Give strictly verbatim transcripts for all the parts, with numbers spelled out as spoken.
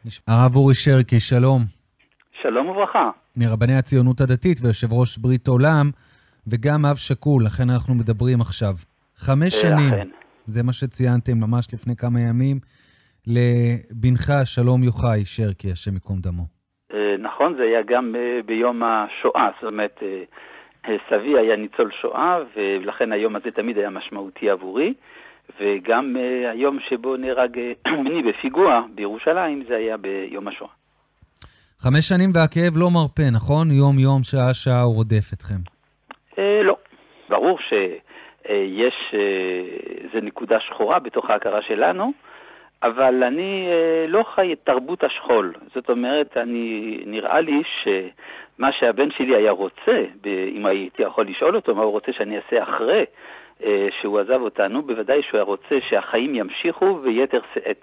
הרב אורי שרקי, שלום. שלום וברכה. מרבני הציונות הדתית ויושב ראש ברית עולם, וגם אב שכול, לכן אנחנו מדברים עכשיו. חמש שנים, אכן. זה מה שציינתם ממש לפני כמה ימים, לבנך שלום יוחאי שרקי, השם יקום דמו. נכון, זה היה גם ביום השואה, זאת אומרת, סבי היה ניצול שואה, ולכן היום הזה תמיד היה משמעותי עבורי, וגם היום שבו נהרג בני בפיגוע בירושלים, זה היה ביום השואה. חמש שנים והכאב לא מרפא, נכון? יום יום, שעה שעה הוא רודף אתכם. אה, לא. ברור שיש, זה נקודה שחורה בתוך ההכרה שלנו, אבל אני אה, לא חי את תרבות השכול. זאת אומרת, אני, נראה לי שמה שהבן שלי היה רוצה, אם הייתי יכול לשאול אותו מה הוא רוצה שאני אעשה אחרי אה, שהוא עזב אותנו, בוודאי שהוא היה רוצה שהחיים ימשיכו ויתר שאת.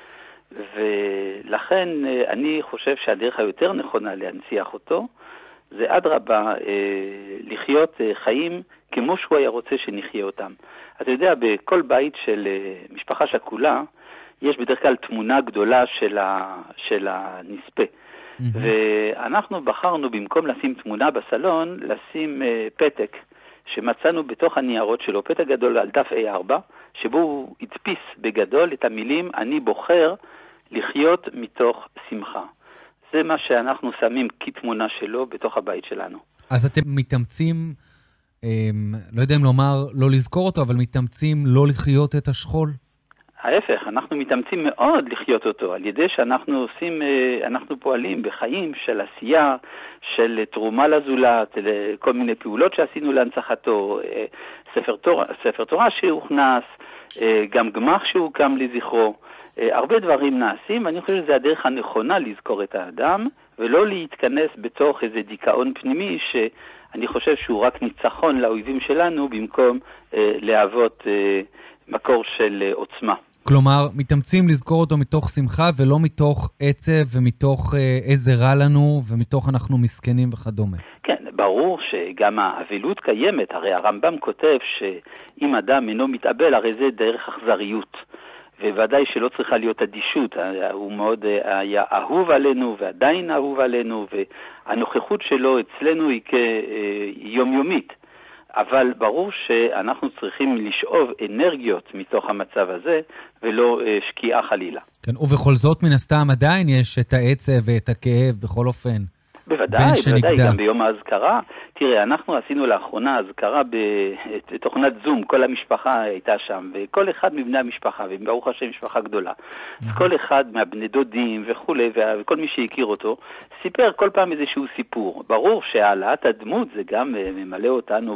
ולכן אה, אני חושב שהדרך היותר נכונה להנציח אותו, זה אדרבה אה, לחיות אה, חיים כמו שהוא היה רוצה שנחיה אותם. אתה יודע, בכל בית של אה, משפחה שכולה, יש בדרך כלל תמונה גדולה של, ה, של הנספה. Mm-hmm. ואנחנו בחרנו במקום לשים תמונה בסלון, לשים אה, פתק שמצאנו בתוך הניירות שלו, פתק גדול על דף איי ארבע, שבו הוא הדפיס בגדול את המילים, אני בוחר לחיות מתוך שמחה. זה מה שאנחנו שמים כתמונה שלו בתוך הבית שלנו. אז אתם מתאמצים, אה, לא יודע אם לומר לא לזכור אותו, אבל מתאמצים לא לחיות את השכול? ההפך, אנחנו מתאמצים מאוד לחיות אותו, על ידי שאנחנו עושים, אנחנו פועלים בחיים של עשייה, של תרומה לזולת, כל מיני פעולות שעשינו להנצחתו, ספר תורה, ספר תורה שהוכנס, גם גמח שהוקם לזכרו, הרבה דברים נעשים, ואני חושב שזה הדרך הנכונה לזכור את האדם, ולא להתכנס בתוך איזה דיכאון פנימי, שאני חושב שהוא רק ניצחון לאויבים שלנו, במקום להוות מקור של עוצמה. כלומר, מתאמצים לזכור אותו מתוך שמחה, ולא מתוך עצב, ומתוך אה, איזה רע לנו, ומתוך אנחנו מסכנים וכדומה. כן, ברור שגם האבלות קיימת. הרי הרמב"ם כותב שאם אדם אינו מתאבל, הרי זה דרך אכזריות. וודאי שלא צריכה להיות אדישות. הוא מאוד היה אהוב עלינו, ועדיין אהוב עלינו, והנוכחות שלו אצלנו היא כיומיומית. אבל ברור שאנחנו צריכים לשאוב אנרגיות מתוך המצב הזה, ולא שקיעה חלילה. כן, ובכל זאת מן הסתם עדיין יש את העצב ואת הכאב בכל אופן. בוודאי, בוודאי, גם ביום ההזכרה. תראה, אנחנו עשינו לאחרונה הזכרה בתוכנת זום, כל המשפחה הייתה שם, וכל אחד מבני המשפחה, וברוך השם משפחה גדולה. אז כל אחד מהבני דודים וכו', וכל מי שהכיר אותו, סיפר כל פעם איזשהו סיפור. ברור שהעלאת הדמות זה גם ממלא אותנו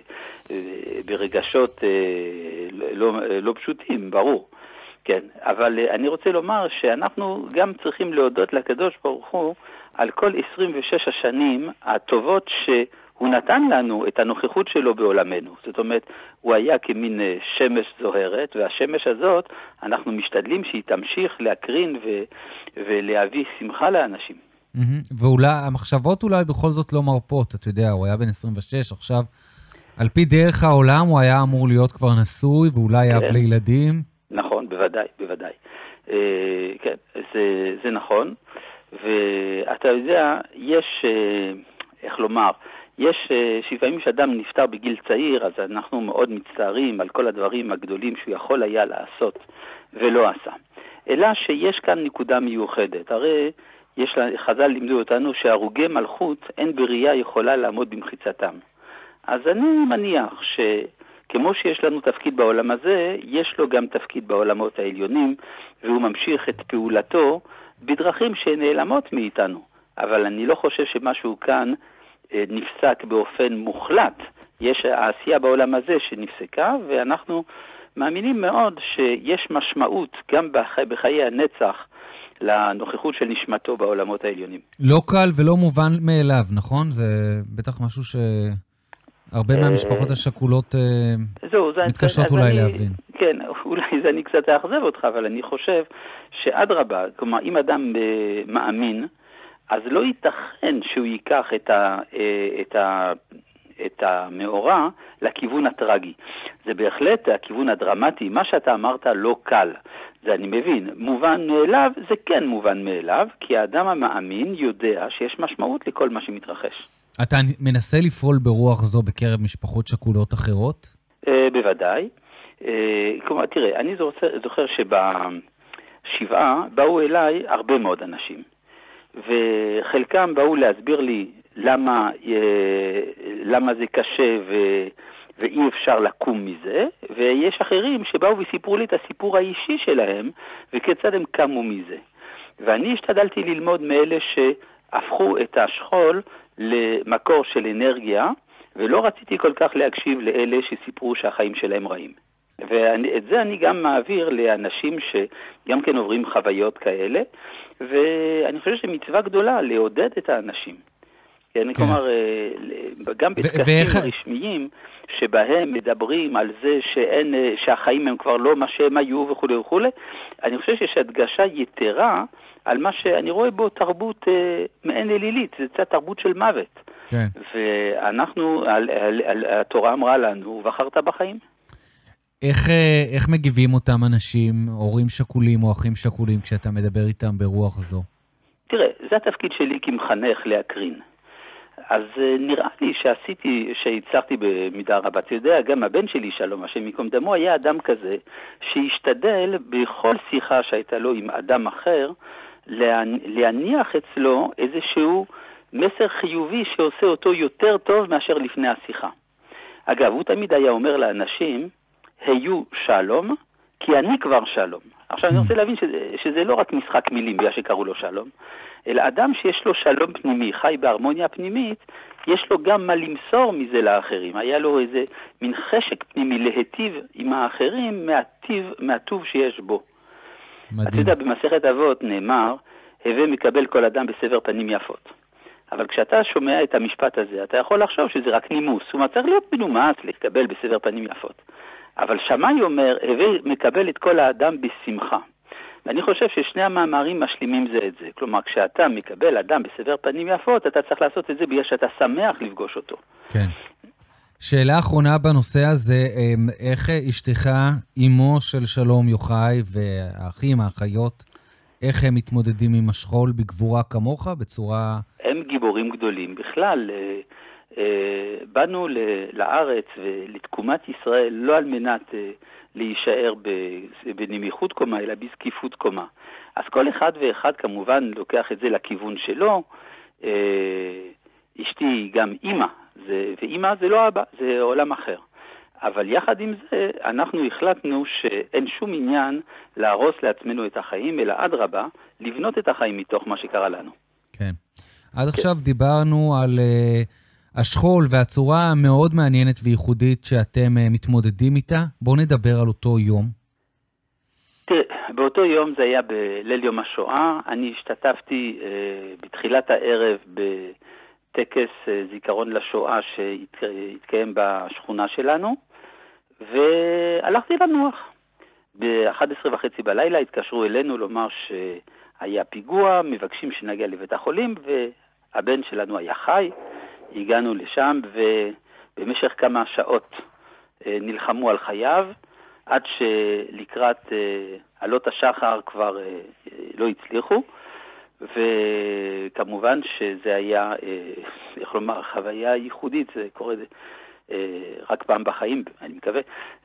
ברגשות לא, לא פשוטים, ברור. כן, אבל אני רוצה לומר שאנחנו גם צריכים להודות לקדוש ברוך הוא על כל עשרים ושש השנים הטובות שהוא נתן לנו את הנוכחות שלו בעולמנו. זאת אומרת, הוא היה כמין שמש זוהרת, והשמש הזאת אנחנו משתדלים שהיא תמשיך להקרין ו- ולהביא שמחה לאנשים. Mm-hmm. ואולי, המחשבות אולי בכל זאת לא מרפות, אתה יודע, הוא היה בן עשרים ושש, עכשיו, על פי דרך העולם הוא היה אמור להיות כבר נשוי, ואולי אב לילדים. נכון, בוודאי, בוודאי. אה, כן, זה, זה נכון. ואתה יודע, יש, איך לומר, יש שבעים שאדם נפטר בגיל צעיר, אז אנחנו מאוד מצטערים על כל הדברים הגדולים שהוא יכול היה לעשות ולא עשה. אלא שיש כאן נקודה מיוחדת. הרי יש, חז"ל לימדו אותנו שהרוגי מלכות אין בריאה יכולה לעמוד במחיצתם. אז אני מניח ש... כמו שיש לנו תפקיד בעולם הזה, יש לו גם תפקיד בעולמות העליונים, והוא ממשיך את פעולתו בדרכים שנעלמות מאיתנו. אבל אני לא חושב שמשהו כאן אה, נפסק באופן מוחלט. יש העשייה בעולם הזה שנפסקה, ואנחנו מאמינים מאוד שיש משמעות גם בח... בחיי הנצח לנוכחות של נשמתו בעולמות העליונים. לא קל ולא מובן מאליו, נכון? זה בטח משהו ש... הרבה מהמשפחות השכולות מתקשרות אולי להבין. כן, אולי זה אני קצת אאכזב אותך, אבל אני חושב שאדרבה, כלומר, אם אדם מאמין, אז לא ייתכן שהוא ייקח את ה... את ה את המאורע לכיוון הטרגי. זה בהחלט הכיוון הדרמטי, מה שאתה אמרת לא קל, זה אני מבין, מובן מאליו, זה כן מובן מאליו, כי האדם המאמין יודע שיש משמעות לכל מה שמתרחש. אתה מנסה לפעול ברוח זו בקרב משפחות שכולות אחרות? Uh, בוודאי. Uh, כלומר, תראה, אני זוכר, זוכר שבשבעה באו אליי הרבה מאוד אנשים, וחלקם באו להסביר לי למה, uh, למה זה קשה ו... ואי אפשר לקום מזה, ויש אחרים שבאו וסיפרו לי את הסיפור האישי שלהם, וכיצד הם קמו מזה. ואני השתדלתי ללמוד מאלה שהפכו את השכול למקור של אנרגיה, ולא רציתי כל כך להקשיב לאלה שסיפרו שהחיים שלהם רעים. ואת זה אני גם מעביר לאנשים שגם כן עוברים חוויות כאלה, ואני חושב שמצווה גדולה לעודד את האנשים. כן, כלומר, גם בטקסים רשמיים שבהם מדברים על זה שאין, שהחיים הם כבר לא מה שהם היו וכו' וכו', אני חושב שיש הדגשה יתרה על מה שאני רואה בו תרבות מעין אלילית, זה קצת תרבות של מוות. כן. ואנחנו, על, על, על, התורה אמרה לנו, בחרת בחיים. איך, איך מגיבים אותם אנשים, הורים שכולים או אחים שכולים, כשאתה מדבר איתם ברוח זו? תראה, זה התפקיד שלי כמחנך להקרין. אז נראה לי שעשיתי, שהצלחתי במידה רבה. אתה יודע, גם הבן שלי, שלום, השם יקום דמו, היה אדם כזה שהשתדל בכל שיחה שהייתה לו עם אדם אחר, להניח אצלו איזשהו מסר חיובי שעושה אותו יותר טוב מאשר לפני השיחה. אגב, הוא תמיד היה אומר לאנשים, היו שלום, כי אני כבר שלום. עכשיו אני רוצה להבין שזה, שזה לא רק משחק מילים בגלל שקראו לו שלום, אלא אדם שיש לו שלום פנימי, חי בהרמוניה פנימית, יש לו גם מה למסור מזה לאחרים. היה לו איזה מין חשק פנימי להטיב עם האחרים מהטיב, מהטוב שיש בו. מדהים. אתה יודע, במסכת אבות נאמר, הווה מקבל כל אדם בסבר פנים יפות. אבל כשאתה שומע את המשפט הזה, אתה יכול לחשוב שזה רק נימוס. הוא צריך להיות מנומס לקבל בסבר פנים יפות. אבל שמאי אומר, הווה מקבל את כל האדם בשמחה. ואני חושב ששני המאמרים משלימים זה את זה. כלומר, כשאתה מקבל אדם בסבר פנים יפות, אתה צריך לעשות את זה בגלל שאתה שמח לפגוש אותו. כן. שאלה אחרונה בנושא הזה, איך אשתך, אמו של שלום יוחאי והאחים, האחיות, איך הם מתמודדים עם השכול בגבורה כמוך, בצורה... הם גיבורים גדולים. בכלל, באנו לארץ ולתקומת ישראל לא על מנת להישאר בנמיכות קומה, אלא בזקיפות קומה. אז כל אחד ואחד כמובן לוקח את זה לכיוון שלו. אשתי היא גם אמא, ואמא זה לא אבא, זה עולם אחר. אבל יחד עם זה, אנחנו החלטנו שאין שום עניין להרוס לעצמנו את החיים, אלא אדרבה, לבנות את החיים מתוך מה שקרה לנו. כן. עד עכשיו דיברנו על uh, השכול והצורה המאוד מעניינת וייחודית שאתם uh, מתמודדים איתה. בואו נדבר על אותו יום. תראה, באותו יום זה היה בליל יום השואה. אני השתתפתי uh, בתחילת הערב בטקס uh, זיכרון לשואה שהתקיים בשכונה שלנו, והלכתי לנוח. ב-אחת עשרה וחצי בלילה התקשרו אלינו לומר שהיה פיגוע, מבקשים שנגיע לבית החולים, והבן שלנו היה חי. הגענו לשם, ובמשך כמה שעות נלחמו על חייו, עד שלקראת עלות השחר כבר לא הצליחו, וכמובן שזה היה, איך לומר, חוויה ייחודית, זה קורה רק פעם בחיים, אני מקווה,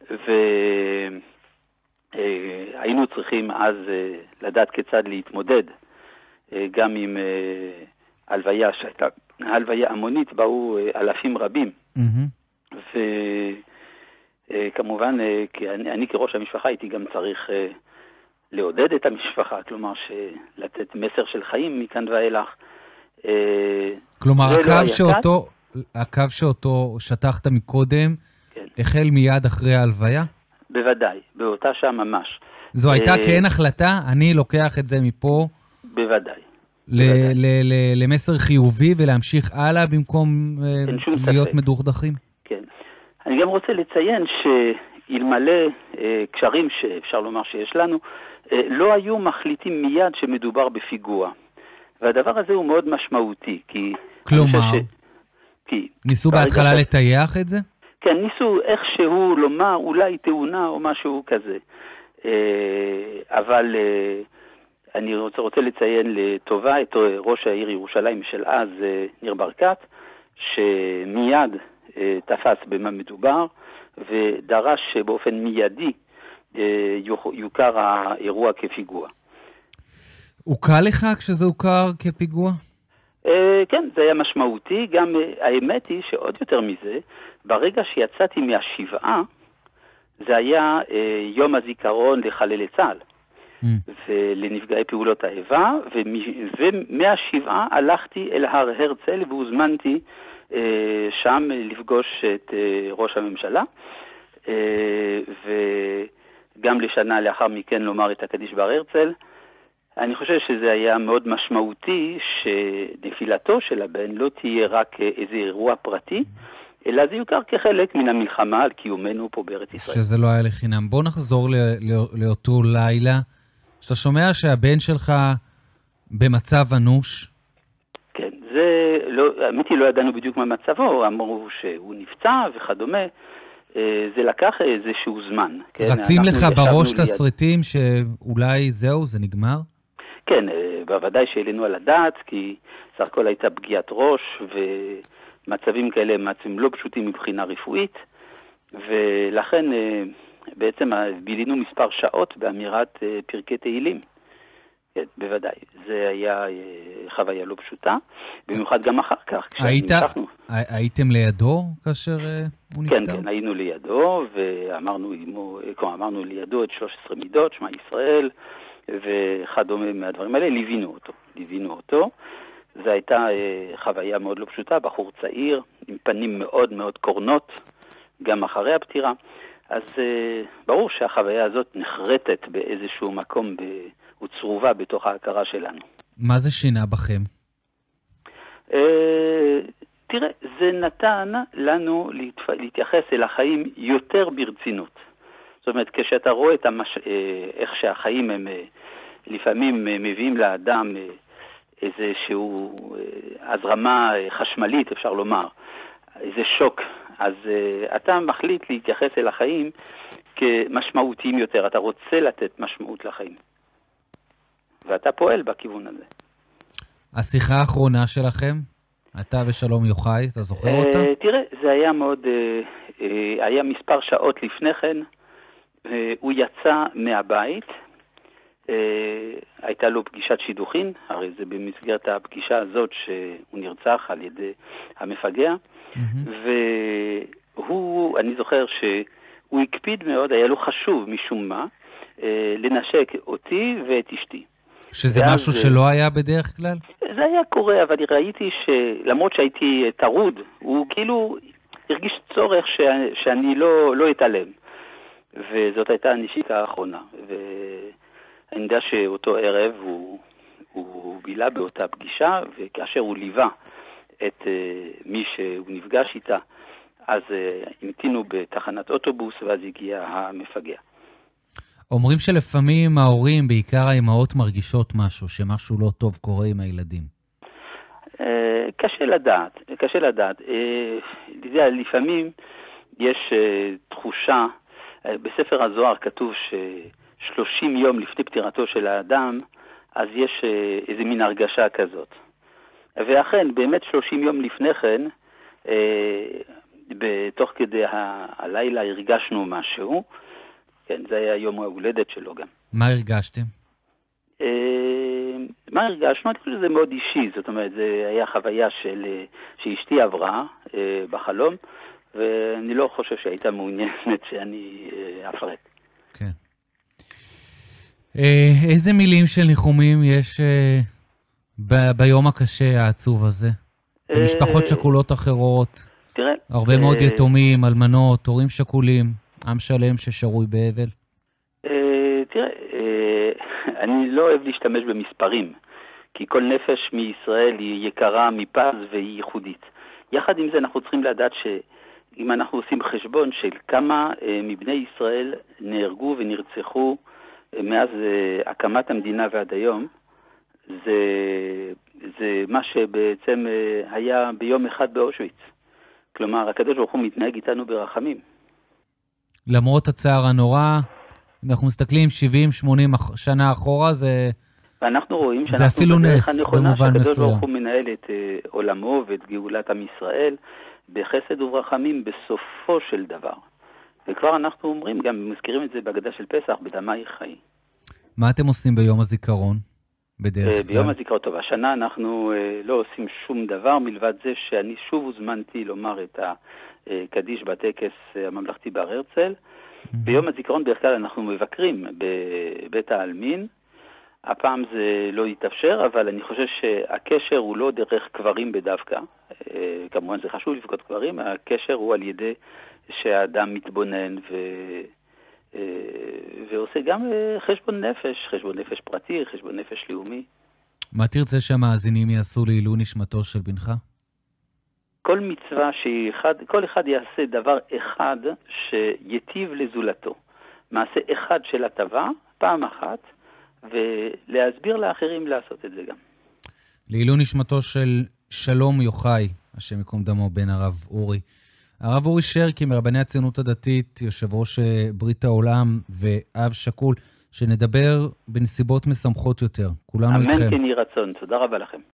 והיינו צריכים אז לדעת כיצד להתמודד, גם עם הלוויה שהייתה, הלוויה המונית, באו אלפים רבים, mm-hmm. וכמובן, אני, אני כראש המשפחה הייתי גם צריך לעודד את המשפחה, כלומר, לתת מסר של חיים מכאן ואילך. כלומר, הקו שאותו... הקו שאותו שטחת מקודם, כן. החל מיד אחרי ההלוויה? בוודאי, באותה שעה ממש. זו הייתה כן החלטה? אני לוקח את זה מפה? בוודאי. ל- ל- ל- למסר חיובי ולהמשיך הלאה במקום להיות ספק. מדוכדכים? כן. אני גם רוצה לציין שאלמלא קשרים שאפשר לומר שיש לנו, לא היו מחליטים מיד שמדובר בפיגוע. והדבר הזה הוא מאוד משמעותי, כי... כלומר... ש... כי... ניסו בהתחלה לטייח את זה? כן, ניסו איכשהו לומר אולי תאונה או משהו כזה. אבל אני רוצה, רוצה לציין לטובה את ראש העיר ירושלים של אז, ניר ברקת, שמיד תפס במה מדובר, ודרש שבאופן מיידי יוכר האירוע כפיגוע. הוקל לך כשזה הוכר כפיגוע? כן, זה היה משמעותי. גם האמת היא שעוד יותר מזה, ברגע שיצאתי מהשבעה, זה היה יום הזיכרון לחללי צה"ל, ולנפגעי פעולות האיבה, ומהשבעה הלכתי אל הר הרצל, והוזמנתי שם לפגוש את ראש הממשלה, וגם לשנה לאחר מכן לומר את הקדיש בהר הרצל. אני חושב שזה היה מאוד משמעותי שנפילתו של הבן לא תהיה רק איזה אירוע פרטי, אלא זה יוכר כחלק מן המלחמה על קיומנו פה בארץ ישראל. שזה לא היה לחינם. בוא נחזור לאותו לילה, שאתה שומע שהבן שלך במצב אנוש. כן, זה לא, האמת היא לא ידענו בדיוק מה מצבו, אמרו שהוא נפצע וכדומה, זה לקח איזשהו זמן. רצים לך בראש תסריטים שאולי זהו, זה נגמר? כן, בוודאי שהעלינו על הדעת, כי סך הכל הייתה פגיעת ראש, ומצבים כאלה הם מצבים לא פשוטים מבחינה רפואית, ולכן בעצם בילינו מספר שעות באמירת פרקי תהילים. כן, בוודאי. זה היה חוויה לא פשוטה, במיוחד גם אחר כך, כשנמשכנו. הייתם לידו כאשר הוא נפטר? כן, כן, היינו לידו, ואמרנו אמרנו לידו את שלוש עשרה מידות, שמע ישראל, וכדומה מהדברים האלה, ליווינו אותו. ליווינו אותו. זו הייתה חוויה מאוד לא פשוטה, בחור צעיר, עם פנים מאוד מאוד קורנות, גם אחרי הפטירה. אז ברור שהחוויה הזאת נחרטת באיזשהו מקום ב... וצרובה בתוך ההכרה שלנו. מה זה שינה בכם? תראה, זה נתן לנו להתייחס אל החיים יותר ברצינות. זאת אומרת, כשאתה רואה את המש... איך שהחיים הם לפעמים מביאים לאדם איזשהו הזרמה חשמלית, אפשר לומר, איזה שוק, אז אתה מחליט להתייחס אל החיים כמשמעותיים יותר. אתה רוצה לתת משמעות לחיים. ואתה פועל בכיוון הזה. השיחה האחרונה שלכם, אתה ושלום יוחאי, אתה זוכר אותה? תראה, זה היה מאוד, היה מספר שעות לפני כן, הוא יצא מהבית, הייתה לו פגישת שידוכין, הרי זה במסגרת הפגישה הזאת שהוא נרצח על ידי המפגע, והוא, אני זוכר שהוא הקפיד מאוד, היה לו חשוב משום מה, לנשק אותי ואת אשתי. שזה משהו שלא היה בדרך כלל? זה היה קורה, אבל ראיתי שלמרות שהייתי טרוד, הוא כאילו הרגיש צורך ש... שאני לא, לא אתעלם. וזאת הייתה הנשיקה האחרונה. ואני יודע שאותו ערב הוא, הוא בילה באותה פגישה, וכאשר הוא ליווה את מי שהוא נפגש איתה, אז המתינו בתחנת אוטובוס, ואז הגיע המפגע. אומרים שלפעמים ההורים, בעיקר האימהות, מרגישות משהו, שמשהו לא טוב קורה עם הילדים. קשה לדעת, קשה לדעת. לפעמים יש תחושה, בספר הזוהר כתוב ש-שלושים יום לפני פטירתו של האדם, אז יש איזה מין הרגשה כזאת. ואכן, באמת שלושים יום לפני כן, בתוך כדי הלילה הרגשנו משהו, כן, זה היה יום ההולדת שלו גם. מה הרגשתם? מה הרגשנו? אני חושב שזה מאוד אישי, זאת אומרת, זה היה חוויה של, שאשתי עברה בחלום, ואני לא חושב שהייתה מעוניינת שאני אפרט. כן. איזה מילים של ניחומים יש ב- ביום הקשה העצוב הזה? במשפחות שכולות אחרות, תראה, הרבה מאוד יתומים, אלמנות, הורים שכולים. עם שלם ששרוי באבל? תראה, אני לא אוהב להשתמש במספרים, כי כל נפש מישראל היא יקרה מפז והיא ייחודית. יחד עם זה אנחנו צריכים לדעת שאם אנחנו עושים חשבון של כמה מבני ישראל נהרגו ונרצחו מאז הקמת המדינה ועד היום, זה, זה מה שבעצם היה ביום אחד באושוויץ. כלומר, הקדוש ברוך הוא מתנהג איתנו ברחמים. למרות הצער הנורא, אם אנחנו מסתכלים שבעים שמונים שנה אחורה, זה... ואנחנו רואים זה אפילו נס, במובן מסוים. שהקדוש ברוך הוא מנהל את uh, עולמו ואת גאולת עם ישראל, בחסד וברחמים בסופו של דבר. וכבר אנחנו אומרים, גם מזכירים את זה בהגדה של פסח, בדמי חיי. מה אתם עושים ביום הזיכרון? בדרך כלל? ביום הזיכרון טוב. השנה אנחנו uh, לא עושים שום דבר, מלבד זה שאני שוב הוזמנתי לומר את הקדיש בטקס הממלכתי בהר הרצל. Mm-hmm. ביום הזיכרון בדרך כלל אנחנו מבקרים בבית העלמין. הפעם זה לא יתאפשר, אבל אני חושב שהקשר הוא לא דרך קברים בדווקא. כמובן זה חשוב לבכות קברים, הקשר הוא על ידי שהאדם מתבונן ו... ועושה גם חשבון נפש, חשבון נפש פרטי, חשבון נפש לאומי. מה תרצה שהמאזינים יעשו לעילוי נשמתו של בנך? כל מצווה שאחד, כל אחד יעשה דבר אחד שיטיב לזולתו. מעשה אחד של הטבה, פעם אחת, ולהסביר לאחרים לעשות את זה גם. לעילוי נשמתו של שלום יוחאי, השם יקום דמו, בן הרב אורי. הרב אורי שרקי מרבני הציונות הדתית, יושב ראש ברית העולם ואב שקול, שנדבר בנסיבות משמחות יותר. כולנו איתכם. אמן כן יהי רצון. תודה רבה לכם.